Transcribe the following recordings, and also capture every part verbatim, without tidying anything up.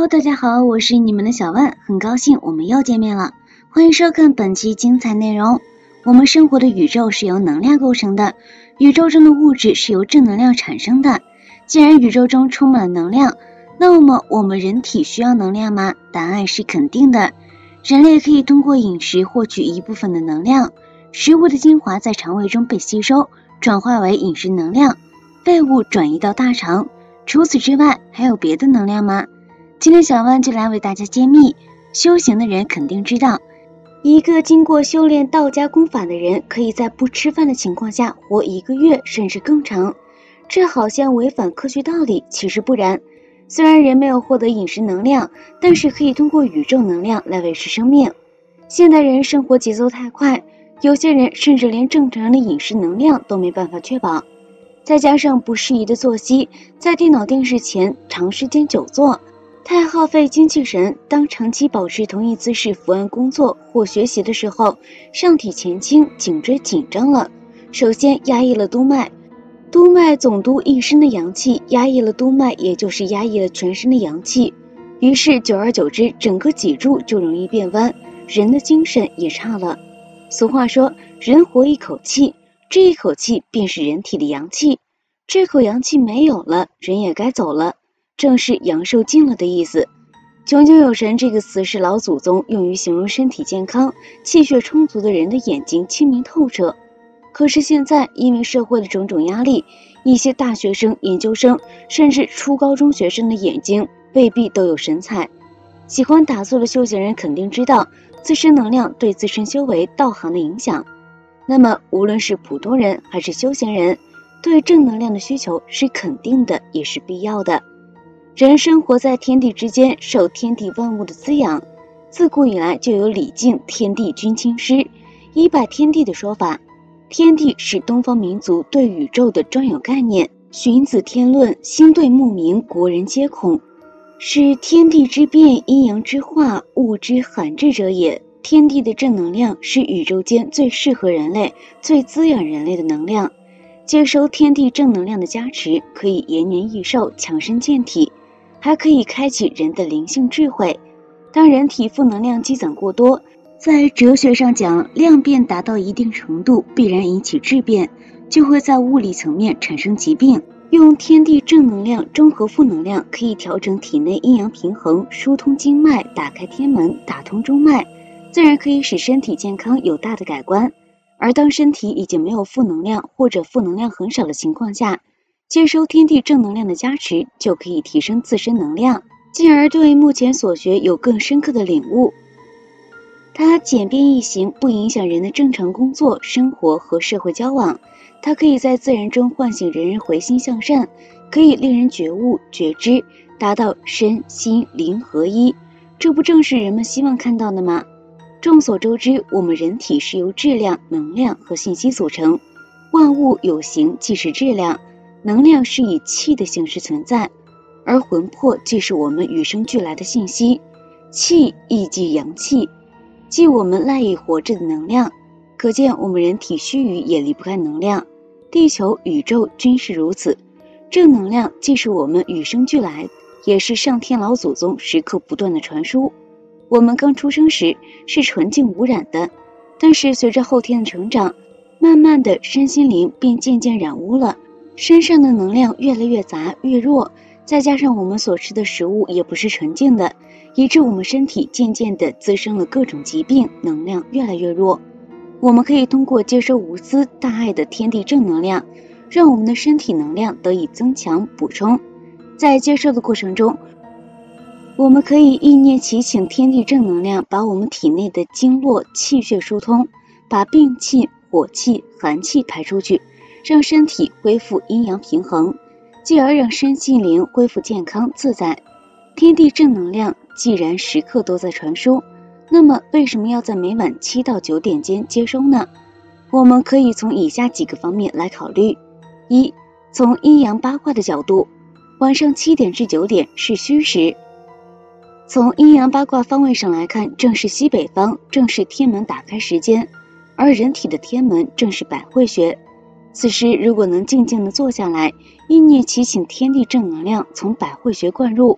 大家好，我是你们的小万，很高兴我们又见面了，欢迎收看本期精彩内容。我们生活的宇宙是由能量构成的，宇宙中的物质是由正能量产生的。既然宇宙中充满了能量，那么我们人体需要能量吗？答案是肯定的。人类可以通过饮食获取一部分的能量，食物的精华在肠胃中被吸收，转化为饮食能量，废物转移到大肠。除此之外，还有别的能量吗？今天小万就来为大家揭秘。修行的人肯定知道，一个经过修炼道家功法的人，可以在不吃饭的情况下活一个月甚至更长。这好像违反科学道理，其实不然。虽然人没有获得饮食能量，但是可以通过宇宙能量来维持生命。现代人生活节奏太快，有些人甚至连正常的饮食能量都没办法确保。再加上不适宜的作息，在电脑电视前长时间久坐，太耗费精气神。当长期保持同一姿势伏案工作或学习的时候，上体前倾，颈椎紧张了，首先压抑了督脉，督脉总督一身的阳气，压抑了督脉，也就是压抑了全身的阳气，于是久而久之，整个脊柱就容易变弯，人的精神也差了。俗话说，人活一口气，这一口气便是人体的阳气，这口阳气没有了，人也该走了，正是阳寿尽了的意思。炯炯有神这个词是老祖宗用于形容身体健康、气血充足的人的眼睛清明透彻。可是现在因为社会的种种压力，一些大学生、研究生甚至初高中学生的眼睛未必都有神采。喜欢打坐的修行人肯定知道自身能量对自身修为道行的影响。那么无论是普通人还是修行人，对正能量的需求是肯定的，也是必要的。人生活在天地之间，受天地万物的滋养，自古以来就有礼敬天地君亲师，一拜天地的说法。天地是东方民族对宇宙的专有概念，荀子天论，星对目明，国人皆恐，是天地之变，阴阳之化，物之罕至者也。天地的正能量是宇宙间最适合人类、最滋养人类的能量。接收天地正能量的加持，可以延年益寿、强身健体，还可以开启人的灵性智慧。当人体负能量积攒过多，在哲学上讲，量变达到一定程度，必然引起质变，就会在物理层面产生疾病。用天地正能量中和负能量，可以调整体内阴阳平衡，疏通经脉，打开天门，打通中脉，自然可以使身体健康有大的改观。而当身体已经没有负能量，或者负能量很少的情况下，接收天地正能量的加持，就可以提升自身能量，进而对目前所学有更深刻的领悟。它简便易行，不影响人的正常工作、生活和社会交往。它可以在自然中唤醒人人回心向善，可以令人觉悟、觉知，达到身心灵合一。这不正是人们希望看到的吗？众所周知，我们人体是由质量、能量和信息组成，万物有形即是质量，能量是以气的形式存在，而魂魄即是我们与生俱来的信息，气亦即阳气，即我们赖以活着的能量。可见我们人体须臾也离不开能量，地球、宇宙均是如此。正能量既是我们与生俱来，也是上天老祖宗时刻不断的传输。我们刚出生时是纯净无染的，但是随着后天的成长，慢慢的身心灵便渐渐染污了，身上的能量越来越杂越弱，再加上我们所吃的食物也不是纯净的，以致我们身体渐渐的滋生了各种疾病，能量越来越弱。我们可以通过接收无私大爱的天地正能量，让我们的身体能量得以增强补充。在接收的过程中，我们可以意念祈请天地正能量，把我们体内的经络气血疏通，把病气、火气、寒气排出去，让身体恢复阴阳平衡，继而让身心灵恢复健康自在。天地正能量既然时刻都在传输，那么为什么要在每晚七到九点间接收呢？我们可以从以下几个方面来考虑。一、从阴阳八卦的角度，晚上七点至九点是戌时。从阴阳八卦方位上来看，正是西北方，正是天门打开时间，而人体的天门正是百会穴。此时如果能静静地坐下来，意念祈请天地正能量从百会穴灌入，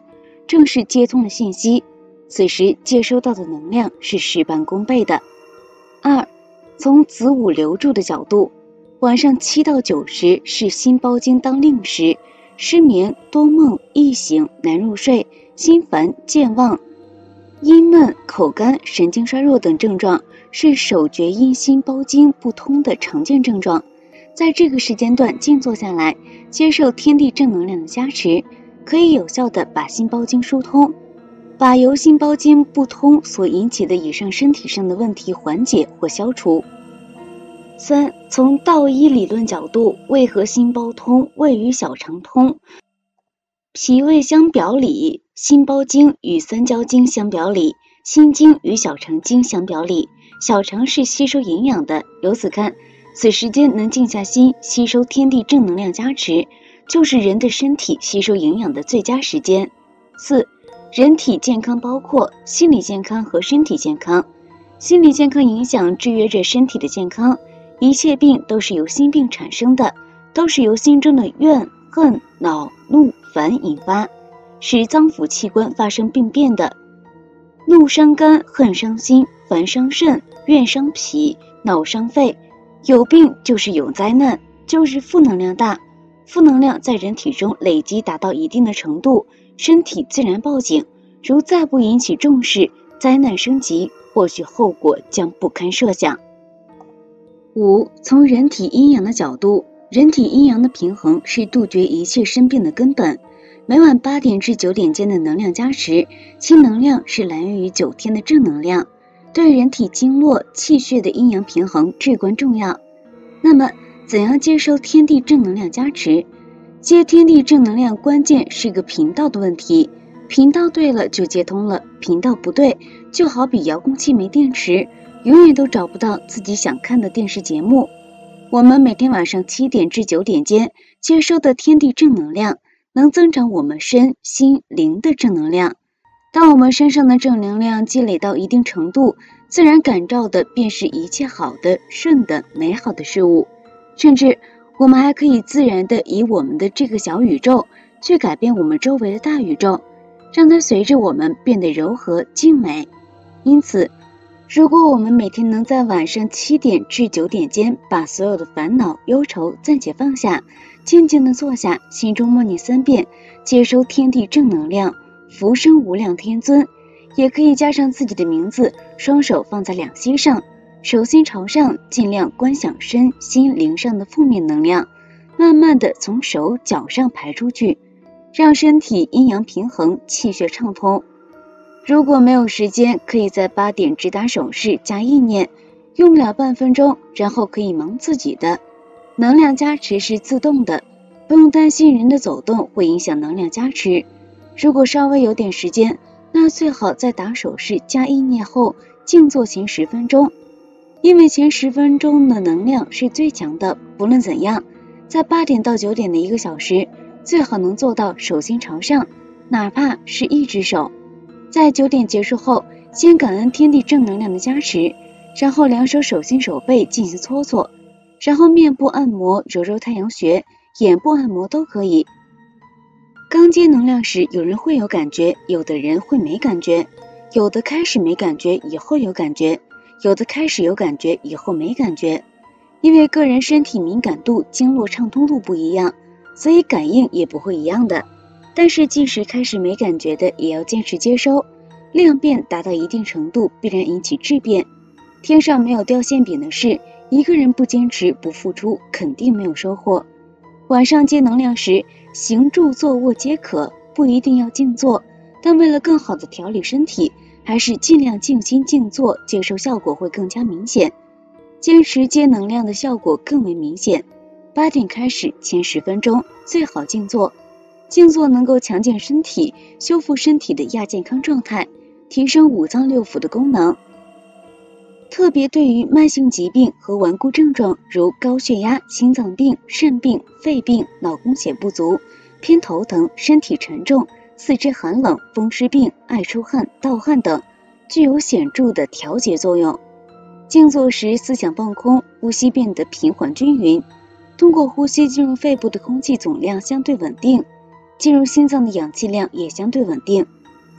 正是接通了信息，此时接收到的能量是事半功倍的。二，从子午流注的角度，晚上七到九时是心包经当令时，失眠、多梦、易醒、难入睡、心烦、健忘、阴闷、口干、神经衰弱等症状是手厥阴心包经不通的常见症状。在这个时间段静坐下来，接受天地正能量的加持，可以有效的把心包经疏通，把由心包经不通所引起的以上身体上的问题缓解或消除。三，从道医理论角度，为何心包通位于小肠通？脾胃相表里，心包经与三焦经相表里，心经与小肠经相表里。小肠是吸收营养的，由此看，此时间能静下心吸收天地正能量加持，就是人的身体吸收营养的最佳时间。四，人体健康包括心理健康和身体健康。心理健康影响制约着身体的健康，一切病都是由心病产生的，都是由心中的怨、恨、恼、怒、烦引发，使脏腑器官发生病变的。怒伤肝，恨伤心，烦伤肾，怨伤脾，恼伤肺。有病就是有灾难，就是负能量大。负能量在人体中累积达到一定的程度，身体自然报警，如再不引起重视，灾难升级，或许后果将不堪设想。五，从人体阴阳的角度，人体阴阳的平衡是杜绝一切生病的根本。每晚八点至九点间的能量加持，其能量是来源于九天的正能量，对人体经络、气血的阴阳平衡至关重要。那么，怎样接收天地正能量加持？接天地正能量关键是个频道的问题，频道对了就接通了，频道不对，就好比遥控器没电池，永远都找不到自己想看的电视节目。我们每天晚上七点至九点间接收的天地正能量，能增长我们身心灵的正能量。当我们身上的正能量积累到一定程度，自然感召的便是一切好的、顺的、美好的事物。甚至我们还可以自然的以我们的这个小宇宙去改变我们周围的大宇宙，让它随着我们变得柔和静美。因此，如果我们每天能在晚上七点至九点间把所有的烦恼忧愁暂且放下，静静的坐下，心中默念三遍，接收天地正能量，福生无量天尊。也可以加上自己的名字，双手放在两膝上，手心朝上，尽量观想身心灵上的负面能量，慢慢的从手脚上排出去，让身体阴阳平衡，气血畅通。如果没有时间，可以在八点直打手势加意念，用不了半分钟，然后可以忙自己的。能量加持是自动的，不用担心人的走动会影响能量加持。如果稍微有点时间，那最好在打手势加意念后静坐前十分钟，因为前十分钟的能量是最强的。不论怎样，在八点到九点的一个小时，最好能做到手心朝上，哪怕是一只手。在九点结束后，先感恩天地正能量的加持，然后两手手心手背进行搓搓，然后面部按摩，揉揉太阳穴，眼部按摩都可以。刚接能量时，有人会有感觉，有的人会没感觉，有的开始没感觉，以后有感觉，有的开始有感觉，以后没感觉。因为个人身体敏感度、经络畅通度不一样，所以感应也不会一样的。但是即使开始没感觉的，也要坚持接收，量变达到一定程度，必然引起质变。天上没有掉馅饼的事，一个人不坚持不付出，肯定没有收获。晚上接能量时，行住坐卧皆可，不一定要静坐，但为了更好的调理身体，还是尽量静心静坐，接受效果会更加明显。坚持接能量的效果更为明显。八点开始前十分钟最好静坐，静坐能够强健身体，修复身体的亚健康状态，提升五脏六腑的功能。特别对于慢性疾病和顽固症状，如高血压、心脏病、肾病、肺病、脑供血不足、偏头疼、身体沉重、四肢寒冷、风湿病、爱出汗、盗汗等，具有显著的调节作用。静坐时思想放空，呼吸变得平缓均匀，通过呼吸进入肺部的空气总量相对稳定，进入心脏的氧气量也相对稳定，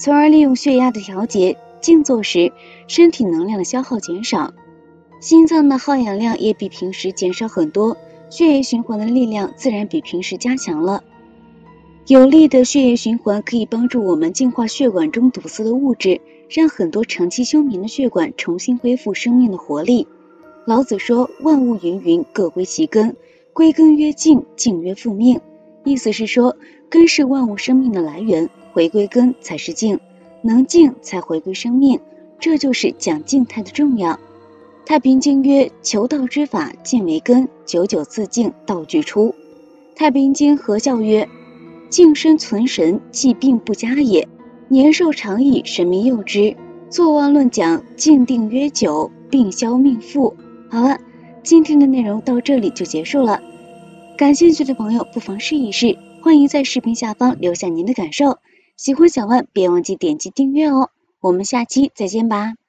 从而利用血压的调节，静坐时身体能量的消耗减少，心脏的耗氧量也比平时减少很多，血液循环的力量自然比平时加强了。有力的血液循环可以帮助我们净化血管中堵塞的物质，让很多长期休眠的血管重新恢复生命的活力。老子说，万物芸芸，各归其根，归根曰静，静曰复命。意思是说，根是万物生命的来源，回归根才是静，能静才回归生命，这就是讲静态的重要。太平经曰，求道之法，静为根，久久自静，道具出。太平经合教曰，静身存神，既病不加也。年寿长矣，神明佑之。坐忘论讲，静定曰久，病消命复。好了，今天的内容到这里就结束了。感兴趣的朋友不妨试一试，欢迎在视频下方留下您的感受。喜欢小万别忘记点击订阅哦，我们下期再见吧。